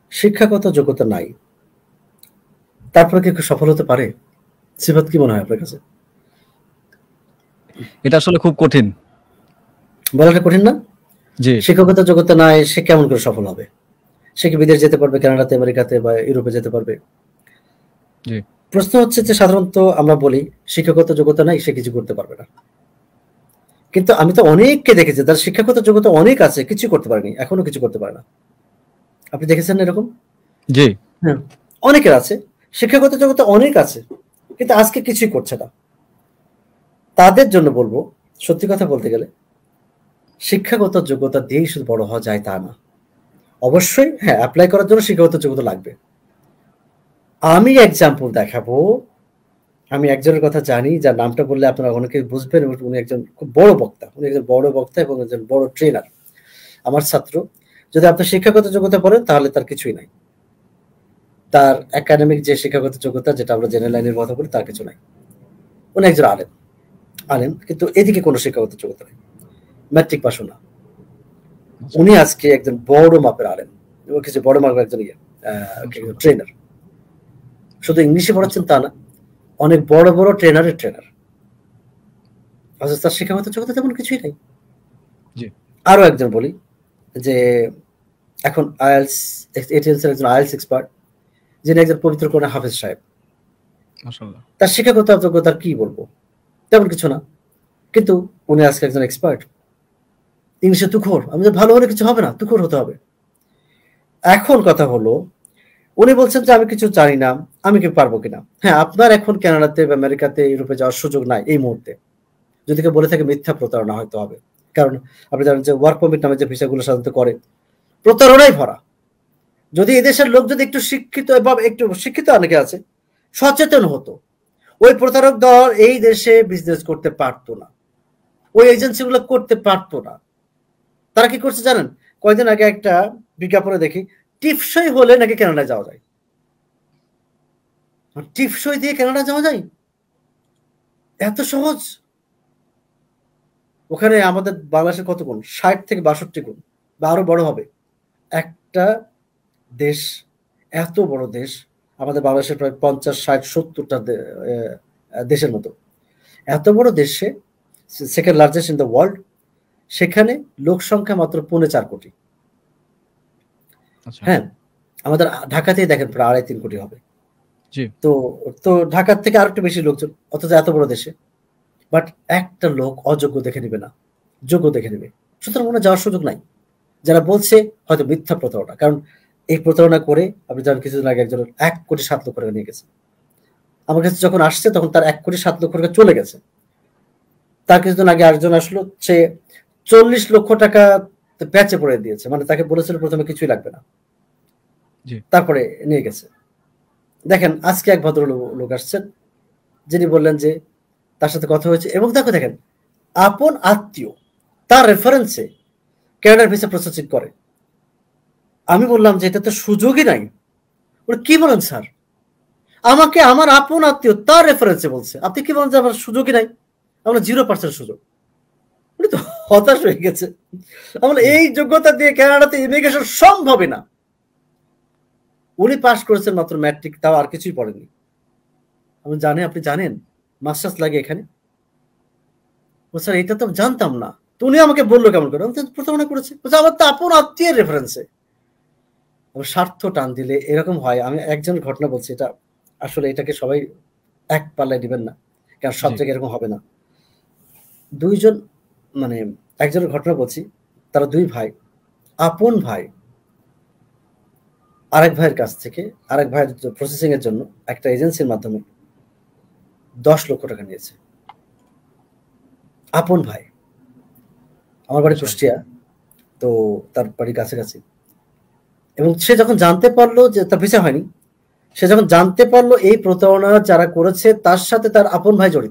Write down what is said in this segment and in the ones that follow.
শিক্ষাগত যোগ্যতা নাই, তারপরে কি সফল হতে পারে? সিফাত, কি মনে হয় আপনার কাছে? এটা আসলে খুব কঠিন। বলাটা কঠিন না? জি। শিক্ষাগত যোগ্যতা নাই, সে কেমন করে সফল হবে? সে কি বিদেশ যেতে পারবে, কানাডাতে, আমেরিকাতে বা ইউরোপে যেতে পারবে? জি। প্রশ্ন হচ্ছে যে সাধারণত আমরা বলি শিক্ষাগত যোগ্যতা নাই, সে কিছু করতে পারবে না। কিন্তু আমি তো অনেককে দেখেছি তার শিক্ষাগত যোগ্যতা অনেক আছে, কিছু করতে পারেনি, এখনো কিছু করতে পারে না। আপনি দেখেছেন না এরকম? জি। হ্যাঁ, অনেকের আছে শিক্ষাগত যোগ্যতা অনেক আছে, কিন্তু আজকে কিছুই করছে না। তাদের জন্য বলবো, সত্যি কথা বলতে গেলে শিক্ষাগত যোগ্যতা দিয়েই শুধু বড় হওয়া যায় তা না। অবশ্যই হ্যাঁ, অ্যাপ্লাই করার জন্য শিক্ষাগত যোগ্যতা লাগবে। আমি এক্সাম্পল দেখাবো। আমি একজনের কথা জানি, যার নামটা বললে আপনারা অনেকে বুঝবেন। উনি একজন খুব বড় বক্তা, উনি একজন বড় বক্তা এবং একজন বড় ট্রেনার, আমার ছাত্র। যদি আপনি শিক্ষাগত যোগ্যতা পড়েন তাহলে তার কিছুই নাই। তার একাডেমিক যে শিক্ষাগত যোগ্যতা, যেটা আমরা জেনারেল লাইনের কথা বলি, তার কিছু নাই। উনি একজন আলেম, আলেম কিন্তু এদিকে কোনো শিক্ষাগত যোগ্যতা নেই, ম্যাট্রিক পাশও না। উনি আজকে একজন বড় মাপের আলেম এবং কিছু বড় মাপের একজন ট্রেনার। শুধু ইংলিশে পড়াচ্ছেন তা না, অনেক বড় বড় ট্রেনারের ট্রেনার। অথচ তার শিক্ষাগত যোগ্যতা তেমন কিছুই নাই। আরো একজন বলি যে এখন আইএলস, এটিএলস এর একজন আইএলস এক্সপার্ট, যিনি একজন পবিত্র কোরআন হাফেজ সাহেব। মাশাআল্লাহ। তার শিক্ষাগত যোগ্যতা কি বলবো, তেমন কিছু না, কিন্তু উনি আজকে একজন এক্সপার্ট। ইংলিশে তুখোর, আমি ভালো হলে কিছু হবে না, তুখোর হতে হবে। এখন কথা হলো, উনি বলছেন যে আমি কিছু জানি না, আমি কি পারবো কিনা। হ্যাঁ, আপনার এখন কানাডাতে বা আমেরিকাতে, ইউরোপে যাওয়ার সুযোগ নাই এই মুহূর্তে। যদি কেউ বলে থাকে মিথ্যা প্রতারণা হয়তো হবে, কারণ আপনি জানেন যে ওয়ার্ক পারমিট নামে যে ভিসাগুলো সাধারণত করে, প্রতারণাই ভরা। যদি এদেশের লোক যদি একটু শিক্ষিত এবং একটু শিক্ষিত অনেকে আছে, সচেতন হতো, ওই প্রতারক দল এই দেশে বিজনেস করতে পারতো না, ওই এজেন্সিগুলো করতে পারতো না। তারা কি করছে জানেন? কয়েকদিন আগে একটা বিজ্ঞাপনে দেখি, টিপসই হলে নাকি কানাডায় যাওয়া যায়। টিপসই দিয়ে কানাডা যাওয়া যায়, এত সহজ? ওখানে আমাদের বাংলাদেশের কত গুণ, 60 থেকে 62 গুণ বা আরো বড় হবে। একটা দেশ, এত বড় দেশ, আমাদের বাংলাদেশের প্রায় 50, 60, 70টা দেশের মতো। এত বড় দেশে, second largest in the world, সেখানে লোক সংখ্যা মাত্র 4.5 কোটি। হ্যাঁ, আমাদের ঢাকাতেই দেখেন প্রায় 2.5-3 কোটি হবে। তো তো ঢাকার থেকে আরেকটু বেশি লোকজন, অথচ এত বড় দেশে। বাট একটা লোক অযোগ্য দেখে নিবে না, যোগ্য দেখে নিবে। সুতরাং ওনার যাওয়ার সুযোগ নাই। যারা বলছে হয়তো মিথ্যা প্রতারণা, কারণ এই প্রতারণা করে আপনি জানেন কিছুদিন আগে একজন 1,07,00,000 টাকা নিয়ে গেছে। আমার কাছে যখন আসছে তখন তার 1,07,00,000 টাকা চলে গেছে। তার কিছুদিন আগে আরেকজন আসলো, সে 40 লক্ষ টাকা প্যাচে পড়ে দিয়েছে, মানে তাকে বলেছিল প্রথমে কিছুই লাগবে না, তারপরে নিয়ে গেছে। দেখেন আজকে এক ভদ্র লোক আসছেন, যিনি বললেন যে তার সাথে কথা হয়েছে এবং তাকে দেখেন আপন আত্মীয় তার রেফারেন্সে ক্যানাডার ভিসা প্রসেসিং করে। আমি বললাম যে এটা তো সুযোগই নাই। বলে কি বলেন স্যার, আমাকে আমার আপন আত্মীয় তার রেফারেন্সে বলছে, আপনি কি বলেন যে আমার সুযোগই নাই? আমরা 0% সুযোগ। উনি তো হতাশ হয়ে গেছে। আমরা এই যোগ্যতা দিয়ে কানাডাতে ইমিগ্রেশন সম্ভবই না। উনি পাস করেছেন মাত্র ম্যাট্রিক, তাও আর কিছুই পড়েনি। আমি জানি, আপনি জানেন মাস্টার্স লাগে এখানে? ও স্যার এটা তো জানতাম না। তো উনি আমাকে বললো কেমন করে, আমি তো প্রতারণা করেছি। আমার তো আপন আত্মীয়ের রেফারেন্সে। স্বার্থ টান দিলে এরকম হয়। আমি একজনের ঘটনা বলছি, এটা আসলে এটাকে সবাই এক পাল্লায় দিবেন না, কারণ সব জায়গায় এরকম হবে না। দুইজন, মানে একজনের ঘটনা বলছি, তারা দুই ভাই, আপন ভাই, আরেক ভাইয়ের কাছ থেকে, আরেক ভাইয়ের প্রসেসিং এর জন্য একটা এজেন্সির মাধ্যমে 10 লক্ষ টাকা নিয়েছে। আপন ভাই। আমার বাড়ি কুষ্টিয়া, তো তার বাড়ির কাছাকাছি। এবং সে যখন জানতে পারলো যে তার ভিসা হয়নি, সে যখন জানতে পারলো এই প্রতারণা যারা করেছে তার সাথে তার আপন ভাই জড়িত,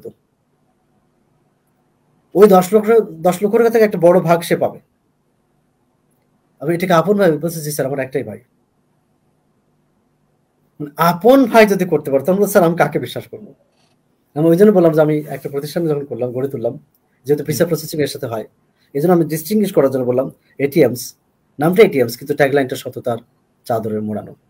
ওই 10 লক্ষ টাকা থেকে একটা বড় ভাগ সে পাবে। আমি এটাকে আপন ভাই বলছি, জি স্যার আমার একটাই ভাই। আপন ভাই যদি করতে পারতাম, স্যার আমি কাকে বিশ্বাস করবো? আমি ওই জন্য বললাম যে আমি একটা প্রতিষ্ঠান যখন করলাম, গড়ে তুললাম, যেহেতু ভিসা প্রসেসিং এর সাথে হয়, এই জন্য আমি ডিস্টিংগুইশ করার জন্য বললাম এটিএমস, নামটা এটিএমস কিন্তু ট্যাগলাইনটা সততার, চাদরের মোড়ানো।